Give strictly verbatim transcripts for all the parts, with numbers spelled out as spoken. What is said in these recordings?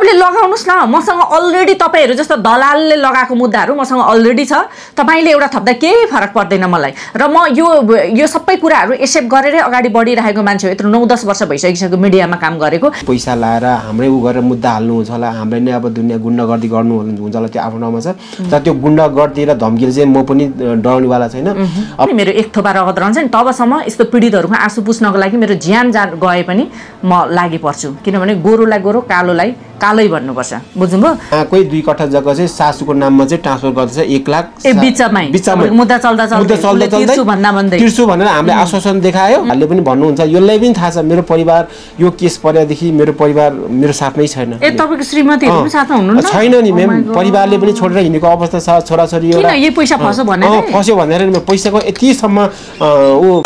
तपाईँले लगाउनुहोस् न, मसँग अलरेडी तपाईँहरू जस्तो दलालले लगाएको मुद्दाहरू मसँग अलरेडी छ, तपाईँले एउटा थप्दा केही फरक पर्दैन मलाई। र म यो यो सबै कुराहरू एक्सेप्ट गरेरै अगाडि बढिरहेको मान्छे हो। यत्रो नौ दस वर्ष भइसकिसक्यो मिडियामा काम गरेको। पैसा लाएर हाम्रै उ गरेर मुद्दा हाल्नुहुन्छ होला, हामीले नै अब दुनियाँ गुन्डागर्दी गर्नु हुन्छ होला, त्यो आफ्नो ठाउँमा छ। तर त्यो गुन्डागर्दी र धम्कीले चाहिँ म पनि डराउनेवाला छैन। अब मेरो एक थोपा रगत रहन्छ नि, तबसम्म यस्तो पीडितहरूको आँसु पुस्नको लागि मेरो ज्यान जा गए पनि म लागि पर्छु। किनभने गोरुलाई गोरु कालोलाई कालै भन्नुपर्छ, बुझ्नुभयो? कोही दुई कट्ठा जग्गा चाहिँ सासूको नाममा चाहिँ ट्रान्सफर गर्दैछ एक लाख ए बिचमै बिचमै मुद्दा चल्दा चल्दा चल्दा चल्दै तिर्छु भन्दा भन्दै तिर्छु भनेर हामीले आश्वासन देखायो। हामीले पनि भन्नुहुन्छ, यसलाई पनि थाहा छ मेरो परिवार यो केस परेदेखि मेरो परिवार मेरो साथमै छैन। ए तपाईको श्रीमतीहरु पनि साथमा हुनुहुन्न? छैन नि म्याम, परिवारले पनि छोडेर हिँडेको अवस्था छ। छोराछोरी किन यो पैसा फस्यो भनेर फस्यो भनेर पैसाको यतिसम्म ऊ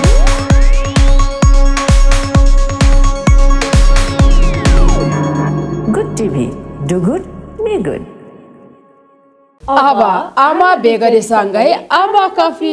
do good, be good. अब आमा बेगरीसँगै आमा कफी।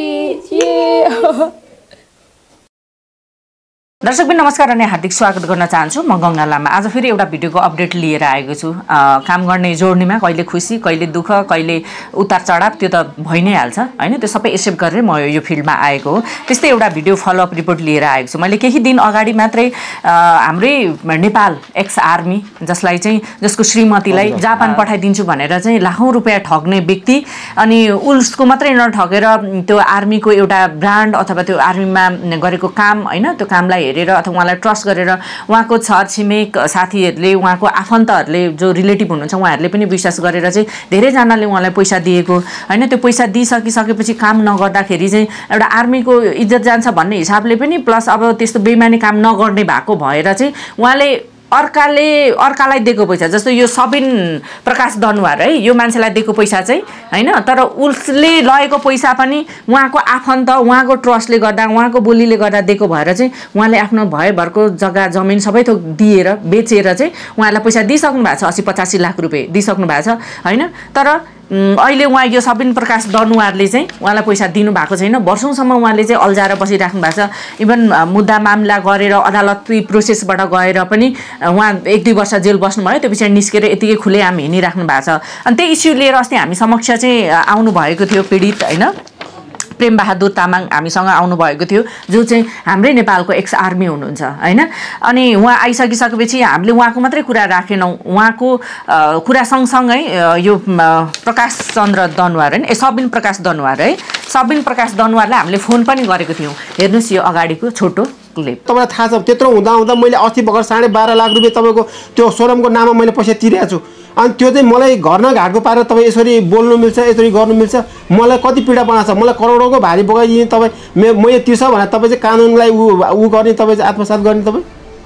दर्शकबिन नमस्कार अनि हार्दिक स्वागत गर्न चाहन्छु। म गङ्गा लामा आज फेरि एउटा भिडियोको अपडेट लिएर आएको छु। काम गर्ने जोड्नेमा कहिले खुसी कहिले दुःख कहिले उतार चढाव त्यो त भइ नै हाल्छ हैन, त्यो सबै एक्सेप्ट गरेर म यो फिल्डमा आएको हो। त्यस्तै एउटा भिडियो फलोअप रिपोर्ट लिएर आएको छु। मैले केही दिन अगाडि मात्रै हाम्रै नेपाल एक्स आर्मी जसलाई चाहिँ जसको श्रीमतीलाई जापान पठाइदिन्छु भनेर चाहिँ लाखौं रुपियाँ ठग्ने व्यक्ति, अनि उसको मात्रै नठगेर त्यो आर्मीको एउटा ब्रान्ड अथवा त्यो आर्मीमा गरेको काम हैन, त्यो कामलाई हेरेर अथवा उहाँलाई ट्रस्ट गरेर उहाँको छरछिमेक साथीहरूले उहाँको आफन्तहरूले जो रिलेटिभ हुनुहुन्छ उहाँहरूले पनि विश्वास गरेर चाहिँ धेरैजनाले उहाँलाई पैसा दिएको हैन। त्यो पैसा दिइसकिसकेपछि काम नगर्दाखेरि चाहिँ एउटा आर्मीको इज्जत जान्छ भन्ने हिसाबले पनि प्लस अब त्यस्तो बेइमानी काम नगर्ने भएको भएर चाहिँ उहाँले अर्काले अर्कालाई दिएको पैसा, जस्तो यो सबिन प्रकाश दनुवार है, यो मान्छेलाई दिएको पैसा चाहिँ हैन, तर उसले लगेको पैसा पनि उहाँको आफन्त उहाँको ट्रस्टले गर्दा उहाँको बोलीले गर्दा दिएको भएर चाहिँ उहाँले आफ्नो भयभरको जग्गा जमिन सबै थोक दिएर बेचेर चाहिँ उहाँलाई पैसा दिइसक्नु भएको छ। अस्सी पचासी लाख रुपियाँ दिइसक्नु भएको छ हैन। तर अहिले उहाँ यो सबिन प्रकाश दनुवारले चाहिँ उहाँलाई पैसा दिनु भएको छैन। वर्षौंसम्म उहाँले चाहिँ अल्झाएर बसिराख्नु भएको छ। इभन मुद्दा मामला गरेर अदालती प्रोसेसबाट गएर पनि उहाँ एक दुई वर्ष जेल बस्नुभयो, त्यो पछाडि निस्केर यतिकै खुलेआम हिँडिराख्नु भएको छ। अनि त्यही इस्यु लिएर अस्ति हामी समक्ष चाहिँ आउनु भएको थियो पीडित हैन, प्रेम बहादुर तामाङ हामीसँग आउनुभएको थियो, जो चाहिँ हाम्रै नेपालको एक्स आर्मी हुनुहुन्छ हैन। अनि उहाँ आइसकिसकेपछि हामीले उहाँको मात्रै कुरा राखेनौँ, उहाँको कुरा सँगसँगै यो प्रकाश चन्द्र दनुवार हैन, ए सबिन प्रकाश दनुवार है, सबिन प्रकाश दनुवारलाई हामीले फोन पनि गरेको थियौँ। हेर्नुहोस् यो अगाडिको छोटो क्लिप। तपाईँलाई थाहा छ त्यत्रो हुँदा हुँदा मैले अस्ति भर्खर साढे बाह्र लाख रुपियाँ तपाईँको त्यो सोरमको नाममा मैले पैसा तिरेको छु। अनि त्यो चाहिँ मलाई घर न घाटको पारेर तपाईँ यसरी बोल्नु मिल्छ यसरी गर्नु मिल्छ, मलाई कति पीडा बनाएको छ। मलाई करोडौँको भारी बोकाइदिने तपाईँ मे मैले तिर्छ भने तपाईँ चाहिँ कानुनलाई ऊ ऊ गर्ने, तपाईँ चाहिँ आत्मसात गर्ने। तपाईँ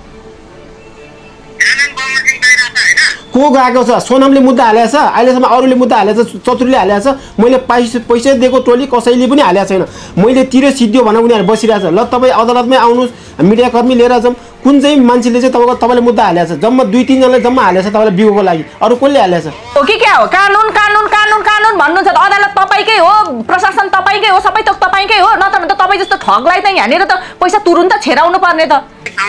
को गएको छ? सोनमले मुद्दा हालेको छ, अहिलेसम्म अरूले मुद्दा हालेको छ, चतुरले हालेको छ। मैले पैसा पैसा दिएको टोली कसैले पनि हालेको छैन। मैले तिरे सिद्धियो भनेर उनीहरू बसिरहेको छ। ल तपाईँ अदालतमै आउनुहोस्, मिडियाकर्मी लिएर जाउँ। कुन चाहिँ मान्छेले चाहिँ तपाईँको तपाईँले मुद्दा हालेको छ? जम्मा दुई तिनजनाले जम्मा हालेको छ तपाईँलाई बिगोको लागि, अरू कसले हालेको छ? हो कि क्या हो? कानुन कानुन कानुन कानुन भन्नुहुन्छ त अदालत तपाईँकै हो, प्रशासन तपाईँकै हो, सबै थोक तपाईँकै हो। नत्र भने त तपाईँ जस्तो ठगलाई त यहाँनिर त पैसा तुरुन्त छेराउनु पर्ने त।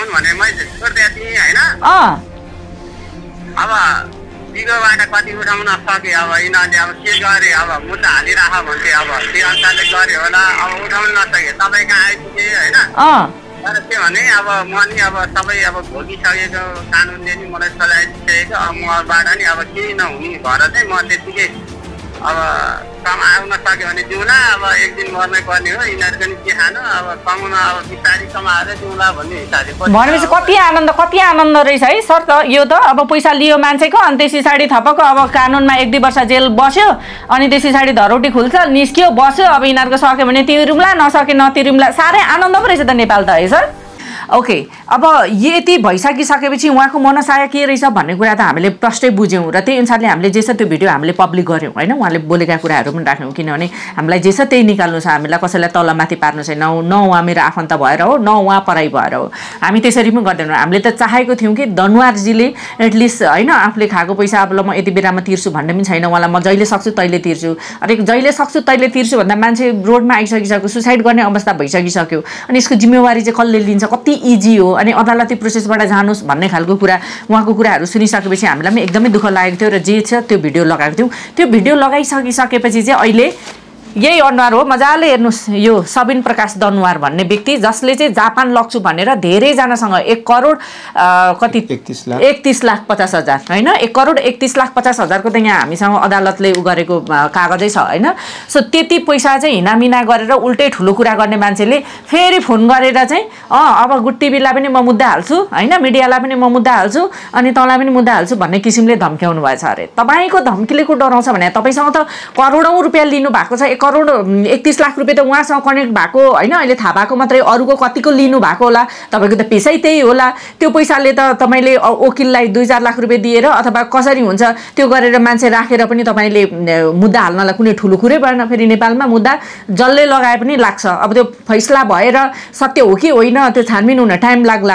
अब बिगोबाट कति उठाउन सके, अब यिनीहरूले अब के गरे, अब मुद्दा हालिराख भन्थे, अब त्यो अनुसारले गऱ्यो होला। अब उठाउन नसके तपाईँ कहाँ आइपुगे होइन। तर के भने अब म नि अब सबै अब भोगिसकेको कानुनले नि मलाई सजाय दिइसकेको, अब मबाट नि अब केही नहुने भएर चाहिँ म त्यतिकै अब कमाउन सक्यो भने दिउँला, अब एक दिन मर्नै पर्ने हो। यिनीहरूको नि के खानु, अब कमाउन अब बिस्तारै कमाएर दिउँला भन्ने हिसाबले भनेपछि कति आनन्द कति आनन्द रहेछ है सर। त यो त अब पैसा लियो मान्छेको, अनि त्यस पछाडि थपको अब कानुनमा एक दुई वर्ष जेल बस्यो, अनि त्यस पछाडि धरोटी खुल्छ, निस्क्यो, बस्यो। अब यिनीहरूको सक्यो भने तिरौँला, नसके नतिरौँला। साह्रै आनन्द पो रहेछ त नेपाल त है सर। ओके, अब यति भइसकिसकेपछि उहाँको मनसाय के रहेछ भन्ने कुरा त हामीले प्रष्टै बुझ्यौँ र त्यही अनुसारले हामीले जे छ त्यो भिडियो हामीले पब्लिक गऱ्यौँ होइन। उहाँले बोलेका कुराहरू पनि राख्यौँ, किनभने हामीलाई जे छ त्यही निकाल्नु छ। हामीलाई कसैलाई तलमाथि पार्नु छैन, न उहाँ मेरो आफन्त भएर हो, न उहाँ पराई भएर हो। हामी त्यसरी पनि गर्दैनौँ। हामीले त चाहेको थियौँ कि दनुवारजीले एटलिस्ट होइन आफूले खाएको पैसा अब ल म यति बेलामा तिर्छु भन्ने पनि छैन। उहाँलाई म जहिले सक्छु तैले तिर्छु, अरे जहिले सक्छु तैले तिर्छु भन्दा मान्छे रोडमा आइसकिसक्यो, सुसाइड गर्ने अवस्था भइसकिसक्यो। अनि यसको जिम्मेवारी चाहिँ कसले लिन्छ? कति इजी हो अनि अदालती प्रोसेसबाट जानुहोस् भन्ने खालको कुरा उहाँको कुराहरू सुनिसकेपछि हामीलाई पनि एकदमै दुःख लागेको थियो र जे छ त्यो भिडियो लगाएको थियौँ। त्यो भिडियो लगाइसकिसकेपछि चाहिँ अहिले यही अनुहार हो, मजाले हेर्नुहोस्, यो सबिन प्रकाश दनुवार भन्ने व्यक्ति जसले चाहिँ जापान लग्छु भनेर धेरैजनासँग एक करोड कति एकतिस लाख एकतिस लाख पचास हजार होइन एक करोड एकतिस लाख पचास हजारको त यहाँ हामीसँग अदालतले उ गरेको कागजै छ होइन। सो त्यति पैसा चाहिँ हिनामिना गरेर उल्टै ठुलो कुरा गर्ने मान्छेले फेरि फोन गरेर चाहिँ अँ अब गुड टिभीलाई पनि म मुद्दा हाल्छु होइन, मिडियालाई पनि म मुद्दा हाल्छु अनि तँलाई पनि मुद्दा हाल्छु भन्ने किसिमले धम्क्याउनु भएछ अरे। तपाईँको धम्कीले को डराउँछ भने तपाईँसँग त करोडौँ रुपियाँ लिनु भएको छ, करोड एकतिस लाख रुपियाँ त उहाँसँग कनेक्ट भएको होइन, अहिले थाहा भएको मात्रै, अरूको कतिको लिनु भएको होला, तपाईँको त पेसै त्यही होला। त्यो पैसाले त तपाईँले वकिललाई दुई चार लाख रुपियाँ दिएर अथवा कसरी हुन्छ त्यो गरेर मान्छे राखेर पनि तपाईँले मुद्दा हाल्नलाई कुनै ठुलो कुरै भएन। फेरि नेपालमा मुद्दा जसले लगाए पनि लाग्छ, अब त्यो फैसला भएर सत्य हो कि होइन त्यो छानबिन हुन टाइम लाग्ला,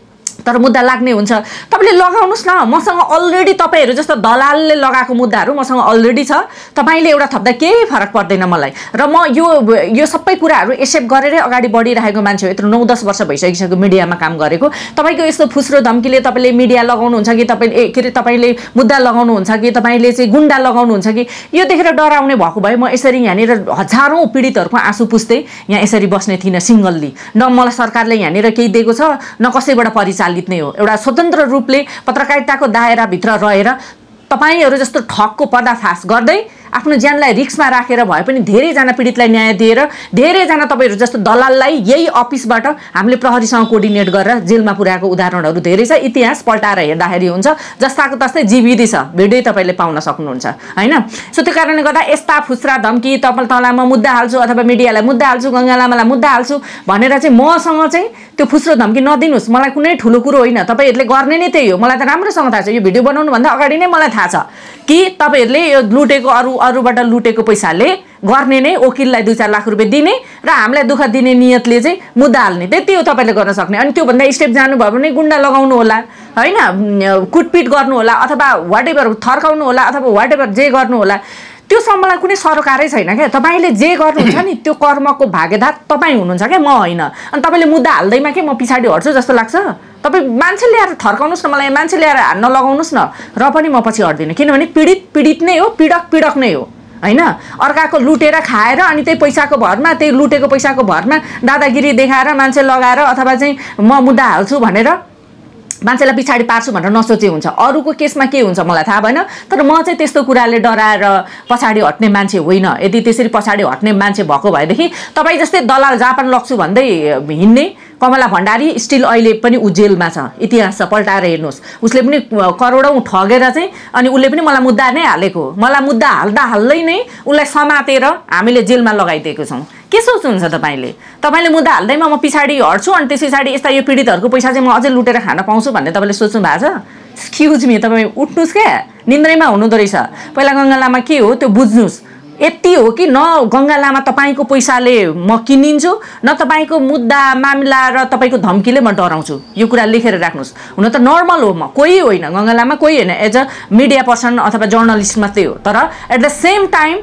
तर मुद्दा लाग्ने हुन्छ। तपाईँले लगाउनुहोस् न, मसँग अलरेडी तपाईँहरू जस्तो दलालले लगाएको मुद्दाहरू मसँग अलरेडी छ, तपाईँले एउटा थप्दा केही फरक पर्दैन मलाई। र म यो यो सबै कुराहरू एक्सेप्ट गरेरै अगाडि बढिरहेको मान्छे हो, यत्रो नौ दस वर्ष भइसकिसक्यो मिडियामा काम गरेको। तपाईँको यस्तो फुस्रो धम्कीले तपाईँले मिडिया लगाउनुहुन्छ कि तपाईँले के अरे तपाईँले मुद्दा लगाउनुहुन्छ कि तपाईँले चाहिँ गुन्डा लगाउनुहुन्छ कि यो देखेर डराउने भएको भए म यसरी यहाँनिर हजारौँ पीडितहरूको आँसु पुस्दै यहाँ यसरी बस्ने थिइनँ सिङ्गल्ली। न मलाई सरकारले यहाँनिर केही दिएको छ न कसैबाट परिचालित नै हो। एउटा स्वतन्त्र रूपले पत्रकारिताको दायराभित्र रहेर तपाईँहरू जस्तो ठगको पर्दाफास गर्दै आफ्नो ज्यानलाई रिस्कमा राखेर भए पनि धेरैजना पीडितलाई न्याय दिएर धेरैजना तपाईँहरू जस्तो दलाललाई यही अफिसबाट हामीले प्रहरीसँग कोर्डिनेट गरेर जेलमा पुर्याएको उदाहरणहरू धेरै छ। इतिहास पल्टाएर हेर्दाखेरि हुन्छ, जस्ताको तस्तै जीवित छ, भिडियो तपाईँले पाउन सक्नुहुन्छ होइन। सो त्यो कारणले गर्दा यस्ता फुस्रा धम्की तपाईँ तँलाई म मुद्दा हाल्छु अथवा मिडियालाई मुद्दा हाल्छु, गङ्गा लामालाई मुद्दा हाल्छु भनेर चाहिँ मसँग चाहिँ त्यो फुस्रो धम्की नदिनुहोस्। मलाई कुनै ठुलो कुरो होइन, तपाईँहरूले गर्ने नै त्यही हो। मलाई त राम्रोसँग थाहा छ, यो भिडियो बनाउनुभन्दा अगाडि नै मलाई थाहा छ कि तपाईँहरूले यो लुटेको अरू अरूबाट लुटेको पैसाले गर्ने नै वकिललाई दुई चार लाख रुपियाँ दिने र हामीलाई दुःख दिने नियतले चाहिँ मुद्दा हाल्ने, त्यति हो तपाईँले गर्न सक्ने। अनि त्योभन्दा स्टेप जानुभयो भने गुन्डा लगाउनु होला होइन, कुटपिट गर्नु होला अथवा वाट एभर थर्काउनु होला अथवा वाट एभर जे गर्नु होला, त्यो सम्मलाई कुनै सरकारै छैन क्या। तपाईँले जे गर्नुहुन्छ नि त्यो कर्मको भागेदार तपाईँ हुनुहुन्छ क्या, म होइन। अनि तपाईँले मुद्दा हाल्दैमा के म पछाडि हट्छु जस्तो लाग्छ? तपाईँ मान्छे ल्याएर थर्काउनुहोस् न, मलाई मान्छे ल्याएर हान्न लगाउनुहोस् न, र पनि म पछि हट्दिनँ। किनभने पीडित पीडित नै हो, पीडक पीडक नै हो होइन। अर्काको लुटेर खाएर अनि त्यही पैसाको भरमा, त्यही लुटेको पैसाको भरमा दादागिरी देखाएर मान्छे लगाएर अथवा चाहिँ म मुद्दा हाल्छु भनेर मान्छेलाई पछाडि पार्छु भनेर नसोचे हुन्छ। अरूको केसमा के हुन्छ मलाई थाहा भएन, तर म चाहिँ त्यस्तो कुराले डराएर पछाडि हट्ने मान्छे होइन। यदि त्यसरी पछाडि हट्ने मान्छे भएको भएदेखि तपाईँ जस्तै दलाल जापान लग्छु भन्दै हिँड्ने कमला भण्डारी स्टिल अहिले पनि ऊ जेलमा छ, इतिहास छ पल्टाएर हेर्नुहोस्। उसले पनि करोडौँ ठगेर चाहिँ अनि उसले पनि मलाई मुद्दा नै हालेको, मलाई मुद्दा हाल्दा हाल्दै नै उसलाई समातेर हामीले जेलमा लगाइदिएको छौँ। के सोच्नुहुन्छ तपाईँले? तपाईँले मुद्दा हाल्दैमा म पछाडि हट्छु अनि त्यस पछाडि यस्ता यो पीडितहरूको पैसा चाहिँ म अझै लुटेर खान पाउँछु भन्ने तपाईँले सोच्नु भएको छ? एक्सक्युज मी, तपाईँ उठ्नुहोस् क्या, निन्द्रैमा हुनुहुँदो रहेछ। पहिला गङ्गा लामा के हो त्यो बुझ्नुहोस्। यति हो कि न गङ्गा लामा तपाईँको पैसाले म किनिन्छु, न तपाईँको मुद्दा मामिला र तपाईँको धम्कीले म डराउँछु। यो कुरा लेखेर राख्नुहोस्। हुन त नर्मल हो, म कोही होइन, गङ्गा लामा कोही होइन, एज अ मिडिया पर्सन अथवा जर्नलिस्ट मात्रै हो। तर एट द सेम टाइम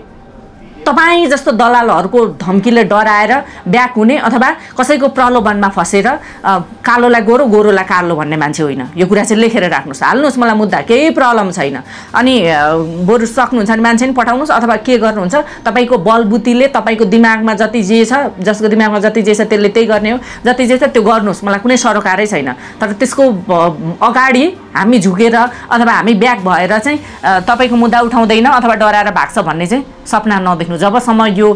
तपाईँ जस्तो दलालहरूको धम्कीले डराएर ब्याक हुने अथवा कसैको प्रलोभनमा फसेर कालोलाई गोरो गोरोलाई कालो भन्ने मान्छे होइन। यो कुरा चाहिँ लेखेर राख्नुहोस्, हाल्नुहोस्, मलाई मुद्दा केही प्रब्लम छैन। अनि बरु सक्नुहुन्छ भने मान्छे पनि पठाउनुहोस् अथवा के गर्नुहुन्छ, तपाईँको बलबुतीले तपाईँको दिमागमा जति जे छ, जसको दिमागमा जति जे छ त्यसले त्यही गर्ने हो, जति जे छ त्यो गर्नुहोस्, मलाई कुनै सरोकारै छैन। तर त्यसको अगाडि हामी झुकेर अथवा हामी ब्याक भएर चाहिँ तपाईँको मुद्दा उठाउँदैन अथवा डराएर भाग्छ भन्ने चाहिँ सपना नदेख्नु। जबसम्म यो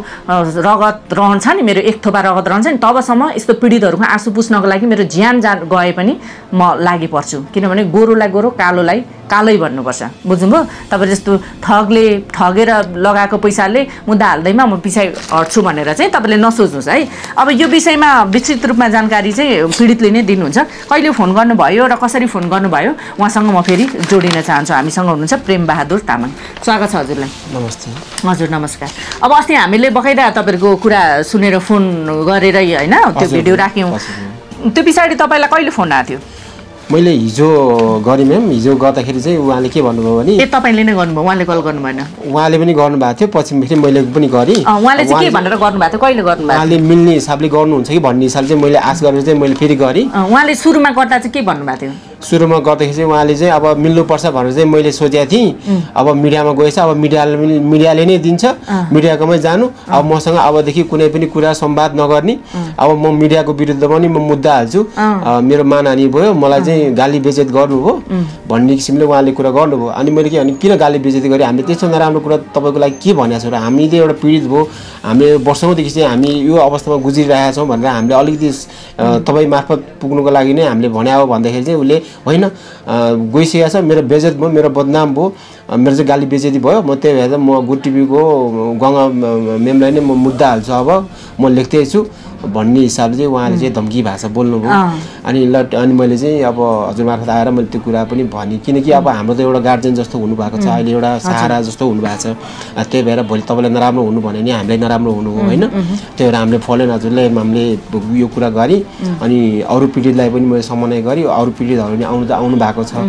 रगत रहन्छ नि, मेरो एक थोपा रगत रहन्छ नि, तबसम्म यस्तो पीडितहरूको आँसु पुस्नको लागि मेरो ज्यान जा गए पनि म लागि पर्छु। किनभने गोरुलाई गोरो कालोलाई कालै भन्नुपर्छ, बुझ्नुभयो? तपाईँ जस्तो ठगले ठगेर लगाएको पैसाले मुद्दा हाल्दैमा म पछाडि हट्छु भनेर चाहिँ तपाईँले नसोच्नुहोस् है। अब यो विषयमा विस्तृत रूपमा जानकारी चाहिँ पीडितले नै दिनुहुन्छ। कहिले फोन गर्नुभयो र कसरी फोन गर्नुभयो उहाँसँग म फेरि जोडिन चाहन्छु। हामीसँग हुनुहुन्छ प्रेम बहादुर तामाङ, स्वागत छ हजुरलाई। नमस्ते। हजुर नमस्कार। अब अस्ति हामीले बकाइदा तपाईँहरूको कुरा सुनेर फोन गरेर होइन त्यो भिडियो राख्यौँ, त्यो पछाडि तपाईँलाई कहिले फोन आएको थियो? मैले हिजो गरेँ म्याम। हिजो गर्दाखेरि चाहिँ उहाँले के भन्नुभयो भने ए तपाईँले नै गर्नुभयो, उहाँले कल गर्नु भएन? उहाँले पनि गर्नुभएको थियो, पछि फेरि मैले पनि गरेँ। उहाँले चाहिँ के भनेर गर्नुभएको थियो, कहिले गर्नुभएको? उहाँले मिल्ने हिसाबले गर्नुहुन्छ कि भन्ने हिसाबले चाहिँ मैले आश गरेर चाहिँ मैले फेरि गरेँ। उहाँले सुरुमा गर्दा चाहिँ के भन्नुभएको थियो? सुरुमा गर्दाखेरि चाहिँ उहाँले चाहिँ अब मिल्नुपर्छ भनेर चाहिँ मैले सोचेको थिएँ। अब मिडियामा गएछ, अब मिडियाले मिडियाले नै दिन्छ, मिडियाकोमै जानु। अब मसँग अबदेखि कुनै पनि कुरा संवाद नगर्ने, अब म मिडियाको विरुद्ध पनि म मुद्दा हाल्छु, मेरो मानहानि भयो, मलाई चाहिँ गाली बेइज्जत गर्नुभयो भन्ने किसिमले उहाँले कुरा गर्नुभयो। अनि मैले के भने किन गाली बेइज्जती गरेँ, हामीले त्यस्तो नराम्रो कुरा तपाईँको लागि के भनेको छ र, हामीले एउटा पीडित भयो, हामीले वर्षौँदेखि चाहिँ हामी यो अवस्थामा गुज्रिरहेका छौँ भनेर हामीले अलिकति तपाईँ मार्फत पुग्नुको लागि नै हामीले भने हो भन्दाखेरि चाहिँ उसले होइन गइसकेको छ, मेरो बेइज्जत भयो, मेरो बदनाम भयो, मेरो चाहिँ गाली बेइज्जती भयो, म त्यही भएर म गुड टिभीको गङ्गा मेमलाई नै म मुद्दा हाल्छु, अब म लेख्दै छु भन्ने हिसाबले चाहिँ उहाँले चाहिँ धम्की भाषा बोल्नुभयो। अनि ल अनि मैले चाहिँ अब हजुर मार्फत आएर मैले त्यो कुरा पनि भनेँ, किनकि अब हाम्रो त एउटा गार्जेन जस्तो हुनुभएको छ, अहिले एउटा सहारा जस्तो हुनुभएको छ। त्यही भएर भोलि तपाईँलाई नराम्रो हुनु भने नि हामीलाई नराम्रो हुनु हो होइन। त्यही भएर हामीले फलेन हजुरलाई हामीले यो कुरा गरेँ। अनि अरू पीडितलाई पनि मैले समन्वय गरेँ, अरू पीडितहरू पनि आउनु त आउनु भएको छ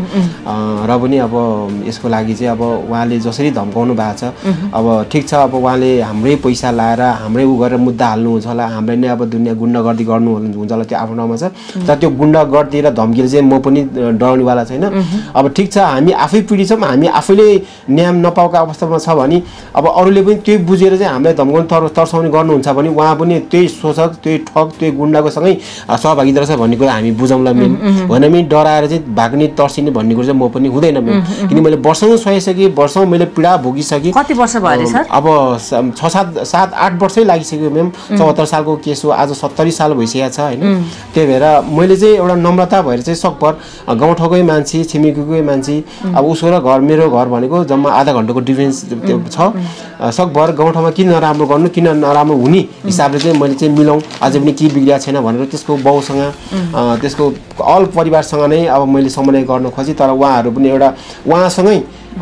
र पनि अब यसको लागि चाहिँ अब उहाँले जसरी धम्काउनु भएको छ, अब ठिक छ, अब उहाँले हाम्रै पैसा लाएर हाम्रै उ गरेर मुद्दा हाल्नुहुन्छ होला, हामीलाई नै अब दुनियाँ गुन्डागर्दी गर्नु हुन्छ होला, त्यो आफ्नो ठाउँमा छ। तर त्यो गुन्डागर्दी र धम्कीले चाहिँ म पनि डराउनेवाला छैन। अब ठिक छ, हामी आफै पीडित छौँ, हामी आफैले न्याय नपाएको अवस्थामा छ भने अब अरूले पनि त्यही बुझेर चाहिँ हामीलाई धम्काउने तर तर्साउने गर्नुहुन्छ भने उहाँ पनि त्यही शोषक, त्यही ठग, त्यही गुन्डाको सँगै सहभागिता रहेछ भन्ने कुरा हामी बुझौँला मेन। होइन मेन डराएर चाहिँ भाग्ने तर्सिने भन्ने कुरा चाहिँ म पनि हुँदैन मेन, किन मैले वर्षौँ सहिसकेँ, वर्षौँ मैले पीडा भोगिसकेँ। कति वर्ष भयो सर? अब छ सात सात आठ वर्षै लागिसक्यो म्याम। चौहत्तर सालको केस हो, आज सत्तरी साल भइसकेको छ होइन। त्यही भएर मैले चाहिँ एउटा नम्रता भएर चाहिँ सकभर गाउँठाउँकै मान्छे, छिमेकीकै मान्छे, अब उसको र घर मेरो घर भनेको जम्मा आधा घन्टाको डिफ्रेन्स छ। सकभर गाउँठाउँमा किन नराम्रो गर्नु, किन नराम्रो हुने हिसाबले चाहिँ मैले चाहिँ मिलाउँ, अझै पनि के बिग्रिया छैन भनेर त्यसको बाउसँग त्यसको अल परिवारसँग नै अब मैले समन्वय गर्न खोजेँ। तर उहाँहरू पनि एउटा उहाँसँगै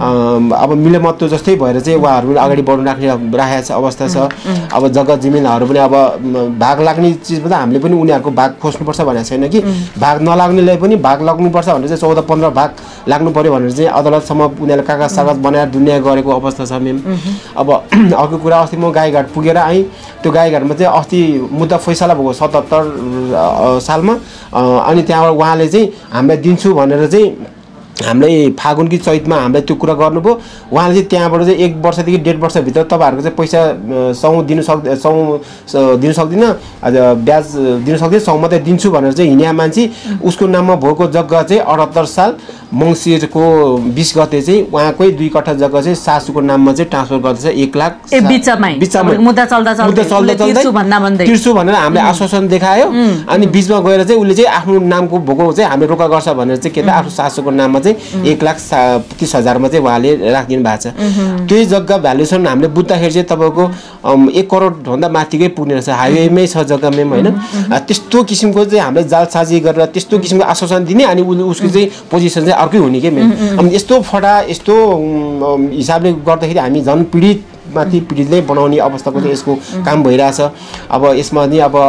अब मिलेमत्तो जस्तै भएर चाहिँ उहाँहरू पनि अगाडि बढ्नु राख्ने राखेको छ अवस्था छ। अब जग्गा जमिनहरू पनि अब भाग लाग्ने चिजमा त हामीले पनि उनीहरूको भाग खोज्नुपर्छ भनेको छैन कि, भाग नलाग्नेलाई पनि भाग लाग्नुपर्छ भनेर चाहिँ चौध पन्ध्र भाग लाग्नु पऱ्यो भनेर चाहिँ अदालतसम्म उनीहरूले कागज सागज बनाएर दुनियाँ गरेको अवस्था छ मेम। अब अर्को कुरा, अस्ति म गाईघाट पुगेर आएँ, त्यो गाईघाटमा चाहिँ अस्ति मुद्दा फैसला भएको सतहत्तर सालमा। अनि त्यहाँबाट उहाँले चाहिँ हामीलाई दिन्छु भनेर चाहिँ हामीलाई फागुन कि चैतमा हामीलाई त्यो कुरा गर्नुभयो। उहाँले चाहिँ त्यहाँबाट चाहिँ एक वर्षदेखि डेढ वर्षभित्र तपाईँहरूको चाहिँ पैसा सौँ दिनु सक् सौँ दिनु सक्दिनँ, ब्याज दिनु सक्दिनँ, सौँ मात्रै दिन्छु भनेर चाहिँ हिँड्या मान्छे उसको नाममा भएको जग्गा चाहिँ अठहत्तर साल मङ्सिरको बिस गते चाहिँ उहाँकै दुई कट्ठा जग्गा चाहिँ सासूको नाममा चाहिँ ट्रान्सफर गर्दैछ एक लाख बिचमै मुद्दा चल्दा चल्दै तिर्छु भनेर हामीले आश्वासन देखायो। अनि बिचमा गएर चाहिँ उसले चाहिँ आफ्नो नामको भोको चाहिँ हामीले रोका गर्छ भनेर चाहिँ के त आफ्नो सासूको नाममा चाहिँ एक लाख तिस हजारमा चाहिँ उहाँले राखिदिनु भएको छ। त्यही जग्गा भ्यालुएसन हामीले बुझ्दाखेरि चाहिँ तपाईँको एक करोडभन्दा माथिकै पुग्ने रहेछ, हाइवेमै छ जग्गा मेम होइन। त्यस्तो किसिमको चाहिँ हामीले जालसाजी गरेर त्यस्तो किसिमको आश्वासन दिने अनि उसको चाहिँ पोजिसन चाहिँ अर्कै हुने के मेम। अब यस्तो फटा यस्तो हिसाबले गर्दाखेरि हामी झन् पीडित माथि पीडितले बनाउने अवस्थाको चाहिँ यसको काम भइरहेछ। अब यसमा नि अब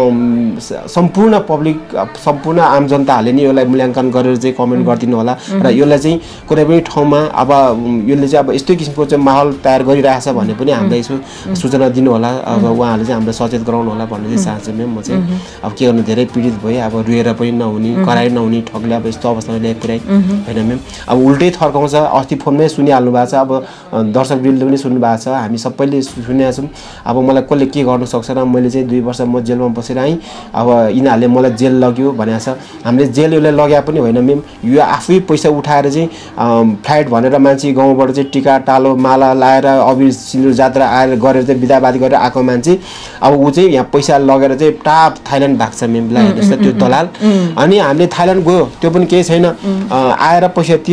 सम्पूर्ण पब्लिक सम्पूर्ण आम जनताहरूले नि यसलाई मूल्याङ्कन गरेर चाहिँ कमेन्ट गरिदिनु होला र यसलाई चाहिँ कुनै पनि ठाउँमा अब यसले चाहिँ अब यस्तै किसिमको चाहिँ माहौल तयार गरिरहेछ भन्ने पनि हामीलाई यसो सूचना दिनु होला। अब उहाँहरूले चाहिँ हामीलाई सचेत गराउनु होला भन्ने चाहिँ चाहन्छु म्याम म चाहिँ। अब के गर्नु, धेरै पीडित भएँ, अब रुएर पनि नहुने, कराइ नहुने ठगले अब यस्तो अवस्थामा ल्याए पुऱ्याइ होइन म्याम। अब उल्टै थर्काउँछ, अस्ति फोनमै सुनिहाल्नु भएको छ, अब दर्शकवृन्दले पनि सुन्नु भएको छ, हामी सबैले सुनेका छौँ। अब मलाई कसले के गर्नु सक्छ र मैले चाहिँ दुई वर्ष म जेलमा बसेर आएँ, अब यिनीहरूले मलाई जेल लग्यो भनेको छ। हामीले जेल यसलाई लग्या पनि होइन मेम, यो आफै पैसा उठाएर चाहिँ फ्लाइट भनेर मान्छे गाउँबाट चाहिँ टिका टालो माला लाएर अबिर सिन्दुर जात्रा आएर गरेर चाहिँ बिदाबादी गरेर आएको मान्छे अब ऊ चाहिँ यहाँ पैसा लगेर चाहिँ टाप थाइल्यान्ड भएको छ मेमलाई हेर्नुहोस् त त्यो दलाल। अनि हामीले थाइल्यान्ड गयो, त्यो पनि केही छैन, आएर पैसा तिर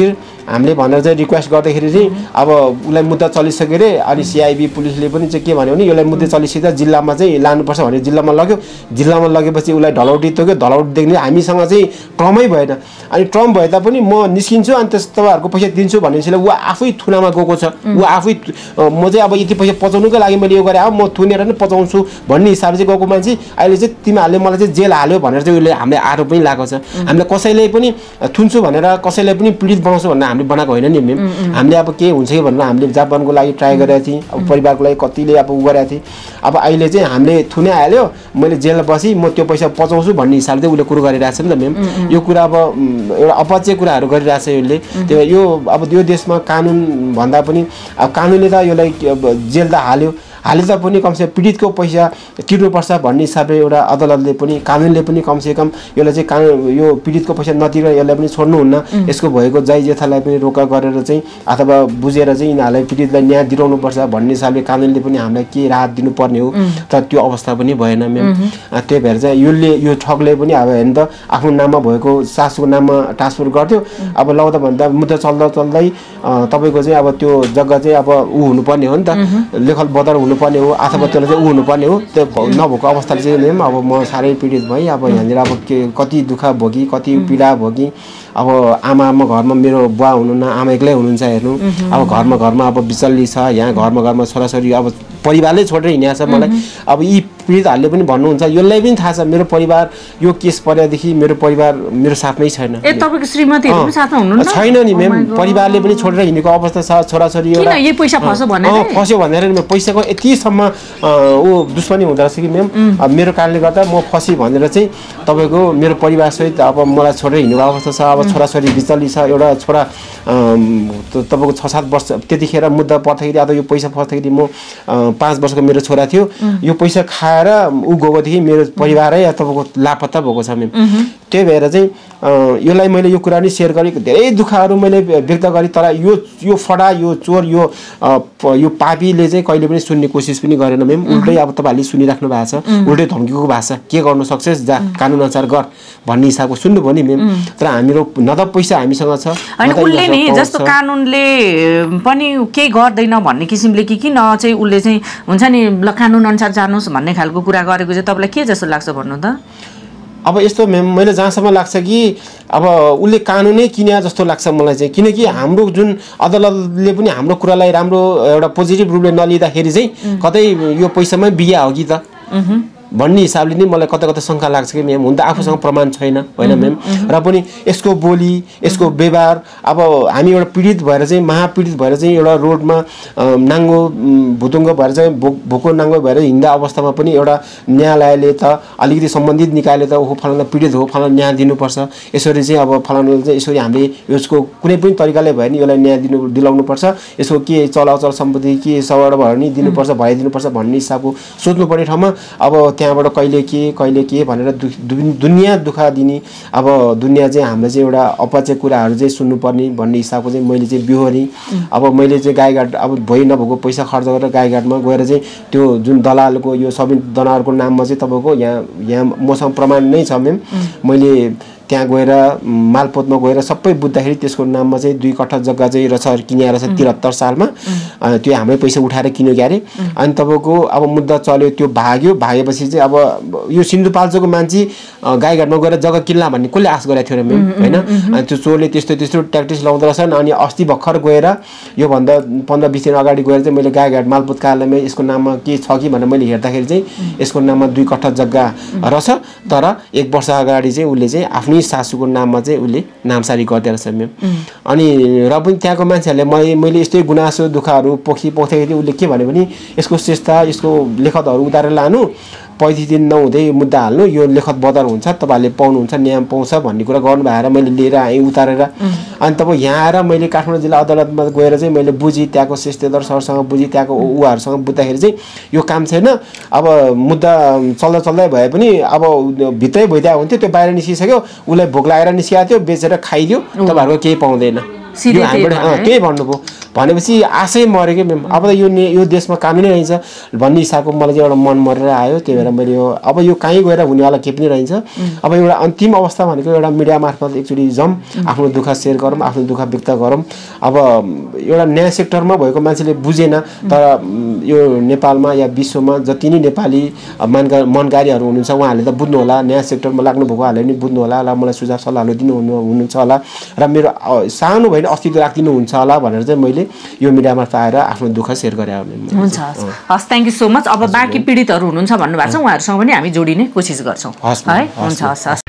हामीले भनेर चाहिँ रिक्वेस्ट गर्दाखेरि चाहिँ अब उसलाई मुद्दा चलिसक्यो रे अनि सिआइबी पुलिसले पनि चाहिँ के भन्यो भने यसलाई मुद्दा चलिसक्दा जिल्लामा चाहिँ लानुपर्छ भने जिल्लामा लग्यो जिल्लामा लगेपछि उसलाई ढलौटी तोक्यो ढलौटीदेखि हामीसँग चाहिँ ट्रमै भएन अनि ट्रम भए तापनि म निस्किन्छु अनि त्यस तपाईँहरूको पैसा दिन्छु भनेपछि ऊ आफै थुनामा गएको छ ऊ आफै म चाहिँ अब यति पैसा पचाउनुकै लागि मैले यो गरेँ अब म थुनेर नै पचाउँछु भन्ने हिसाबले चाहिँ गएको मान्छे अहिले चाहिँ तिमीहरूले मलाई चाहिँ जेल हाल्यो भनेर चाहिँ उसले हामीले आरोप पनि लगाएको छ हामीले कसैलाई पनि थुन्छु भनेर कसैलाई पनि पीडित बनाउँछु भनेर हामीले बनाएको होइन नि मेम हामीले अब के हुन्छ कि भनेर हामीले जापानको लागि ट्राई गरेका थियौँ अब परिवारको लागि कतिले अब उ गरेका थिएँ अब अहिले चाहिँ हामीले थुने हाल्यो मैले जेल बसी म त्यो पैसा पचाउँछु भन्ने हिसाबले चाहिँ उसले कुरो गरिरहेको छ नि त मेम यो कुरा अब एउटा अपच्य कुराहरू गरिरहेछ यसले त्यो यो अब यो देशमा कानुन भन्दा पनि अब कानुनले त यसलाई जेल त हाल्यो हाले तापनि कमसे पीडितको पैसा तिर्नुपर्छ भन्ने हिसाबले एउटा अदालतले पनि कानुनले पनि कमसेकम यसलाई चाहिँ कानुन यो पीडितको पैसा नतिरेर यसलाई पनि छोड्नुहुन्न यसको भएको जय जेथालाई पनि रोका गरेर चाहिँ अथवा बुझेर चाहिँ यिनीहरूलाई पीडितलाई न्याय दिलाउनुपर्छ भन्ने हिसाबले कानुनले पनि हामीलाई के राहत दिनुपर्ने हो तर त्यो अवस्था पनि भएन मेम त्यही भएर चाहिँ यसले यो ठगले पनि अब हेर्नु त आफ्नो नाममा भएको सासुको नाममा ट्रान्सफर गर्थ्यो अब लाउँदा भन्दा मुद्दा चल्दा चल्दै तपाईँको चाहिँ अब त्यो जग्गा चाहिँ अब ऊ हुनुपर्ने हो नि त लेखल बदर हुनुपर्ने हो अथवा त्यसलाई चाहिँ ऊ हुनुपर्ने हो त्यो नभएको अवस्थाले चाहिँ मेम अब म साह्रै पीडित भएँ अब यहाँनिर अब के कति दुःख भोगी कति पीडा भोगी अब आमा आमा घरमा मेरो बुवा हुनुहुन्न आमा एक्लै हुनुहुन्छ हेर्नु अब घरमा घरमा अब बिचल्ली छ यहाँ घरमा घरमा छोराछोरी अब परिवारले छोडेर हिँडेको छ मलाई अब यी पीडितहरूले पनि भन्नुहुन्छ यसलाई पनि थाहा छ मेरो परिवार यो केस परेदेखि मेरो परिवार मेरो साथमै छैन ए तपाईको श्रीमतीहरु पनि साथमा हुनुहुन्न छैन नि मेम परिवारले पनि छोडेर हिँडेको अवस्था छ छोराछोरी एउटा किन यो पैसा फस्यो भनेर फस्यो भनेर पैसाको यतिसम्म ऊ दुश्मनी हुँदो रहेछ कि मेम अब मेरो कारणले गर्दा म फसी भनेर चाहिँ तपाईँको मेरो परिवारसहित अब मलाई छोडेर हिँडेको अवस्था छ अब छोराछोरी बिचल्ली छ एउटा छोरा तपाईँको छ सात वर्ष त्यतिखेर मुद्दा पर्दाखेरि अब यो पैसा फस्दाखेरि म पाँच वर्षको मेरो छोरा थियो यो पैसा खाएर ऊ गएकोदेखि मेरो परिवारै तपाईँको लापत्ता भएको छ मेम त्यही भएर चाहिँ यसलाई मैले यो कुरा नि सेयर गरेको धेरै दुःखहरू मैले व्यक्त गरेँ तर यो यो फडा यो चोर यो यो पापीले चाहिँ कहिले पनि सुन्ने कोसिस पनि गरेन मेम उल्टै अब तपाईँहरूले सुनिराख्नु भएको छ उल्टै धम्कीको भएको छ के गर्नु सक्छस् जा कानुन अनुसार गर भन्ने हिसाबको सुन्नुभयो नि मेम तर हाम्रो न त पैसा हामीसँग छ हैन उल्ले नि जस्तो कानुनले पनि केही गर्दैन भन्ने किसिमले कि किन चाहिँ उल्ले चाहिँ हुन्छ नि ल कानुन अनुसार जानुस् भन्ने खालको कुरा गरेको चाहिँ तपाईँलाई के जस्तो लाग्छ भन्नु त अब यस्तो मेम मैले जहाँसम्म लाग्छ कि अब उसले कानुनै किन्या जस्तो लाग्छ मलाई चाहिँ किनकि हाम्रो जुन अदालतले पनि हाम्रो कुरालाई राम्रो एउटा पोजिटिभ रूपले नलिँदाखेरि चाहिँ कतै यो पैसामै बिहा हो कि त भन्ने हिसाबले नि मलाई कता कता शङ्का लाग्छ कि मेम हुन त आफूसँग प्रमाण छैन होइन मेम र पनि यसको बोली यसको व्यवहार अब हामी एउटा पीडित भएर चाहिँ महापीडित भएर चाहिँ एउटा रोडमा नाङ्गो भुतुङ्गो भएर चाहिँ भोको नाङ्गो भएर हिँड्दा अवस्थामा पनि एउटा न्यायालयले त अलिकति सम्बन्धित निकायले त ओहो फलाना पीडित हो फलाना न्याय दिनुपर्छ यसरी चाहिँ अब फलानाले चाहिँ यसरी हामीले यसको कुनै पनि तरिकाले भयो नि यसलाई न्याय दिनु दिलाउनुपर्छ यसको के चलाचल सम्पत्ति के सबाट भयो नि दिनुपर्छ भइदिनुपर्छ भन्ने हिसाबको सोच्नु पर्ने ठाउँमा अब त्यहाँबाट कहिले के कहिले के भनेर दुनियाँ दुःख दिने अब दुनियाँ चाहिँ हामीले चाहिँ एउटा अपच्य कुराहरू चाहिँ सुन्नुपर्ने भन्ने हिसाबको चाहिँ मैले चाहिँ बिहोरेँ अब मैले चाहिँ गाईघाट अब भइ नभएको पैसा खर्च गरेर गाईघाटमा गएर चाहिँ त्यो जुन दलालको यो सबै दलालको नाममा चाहिँ तपाईँको यहाँ यहाँ मसँग प्रमाण नै छ मेम मैले त्यहाँ गएर मालपोतमा गएर सबै बुझ्दाखेरि त्यसको नाममा चाहिँ दुई कट्ठा जग्गा चाहिँ रहेछ किने रहेछ त्रिहत्तर सालमा त्यो हाम्रै पैसा उठाएर किन्यो क्यारे अनि तपाईँको अब मुद्दा चल्यो त्यो भाग्यो भागेपछि चाहिँ अब यो सिन्धुपाल्चोकको मान्छे गाईघाटमा गएर जग्गा किन्ला भन्ने कसले आश गरेको थियो र मेम होइन अनि त्यो चोरले त्यस्तो त्यस्तो ट्याक्टिस लाउँदो रहेछन् अनि अस्ति भर्खर गएर योभन्दा पन्ध्र बिस दिन अगाडि गएर चाहिँ मैले गाईघाट मालपोत कार्यालयमा यसको नाममा के छ कि भनेर मैले हेर्दाखेरि चाहिँ यसको नाममा दुई कट्ठा जग्गा रहेछ तर एक वर्ष अगाडि चाहिँ उसले चाहिँ आफ्नै सासूको नाममा चाहिँ उसले नामसारी गर्दै रहेछ मेम अनि र पनि त्यहाँको मान्छेहरूले मैले मैले यस्तै गुनासो दुःखहरू पोखी पोख्दाखेरि उसले के भन्यो भने यसको श्रेष्ठता यसको लेखतहरू उतारेर लानु पैँतिस दिन नहुँदै मुद्दा हाल्नु यो लेखत बदर हुन्छ तपाईँहरूले पाउनुहुन्छ न्याय पाउँछ भन्ने कुरा गर्नु भएर मैले लिएर आएँ उतारेर अनि तपाईँ यहाँ आएर मैले काठमाडौँ जिल्ला अदालतमा गएर चाहिँ मैले बुझेँ त्यहाँको शिष्टदर सरसँग बुझेँ त्यहाँको उहाँहरूसँग बुझ्दाखेरि चाहिँ यो काम छैन अब मुद्दा चल्दा चल्दै भए पनि अब भित्रै भइदिएको हुन्थ्यो त्यो बाहिर निस्किसक्यो उसलाई भोक लागेर निस्किएको थियो बेचेर खाइदियो तपाईँहरूको केही पाउँदैन यो हामीबाट त्यही भन्नुभयो भनेपछि आशै मऱ्यो कि म्याम अब त यो यो देशमा कामै नै रहन्छ भन्ने हिसाबको मलाई चाहिँ एउटा मन मरेर आयो त्यही भएर मैले यो अब यो कहीँ गएर हुनेवाला केही पनि रहन्छ अब एउटा अन्तिम अवस्था भनेको एउटा मिडिया मार्फत एकचोटि जाउँ आफ्नो दुःख सेयर गरौँ आफ्नो दुःख व्यक्त गरौँ अब एउटा न्याय सेक्टरमा भएको मान्छेले बुझेन तर यो नेपालमा या विश्वमा जति नै नेपाली मनगा मनगारीहरू हुनुहुन्छ उहाँहरूले त बुझ्नु होला न्याय सेक्टरमा लाग्नु भएकोहरूले पनि बुझ्नु होला र मलाई सुझाव सल्लाहहरू दिनु हुनुहुन्छ होला र मेरो सानो भए अस्तित्व राखिदिनु हुन्छ होला भनेर चाहिँ मैले यो मिडिया मार्फत आएर आफ्नो दुःख सेयर गरेँ हुन्छ हस् थ्याङ्क यू सो मच अब बाँकी पीडितहरू हुनुहुन्छ भन्नुभएको छ उहाँहरूसँग पनि हामी जोडिने कोसिस गर्छौँ है हुन्छ हस् हस्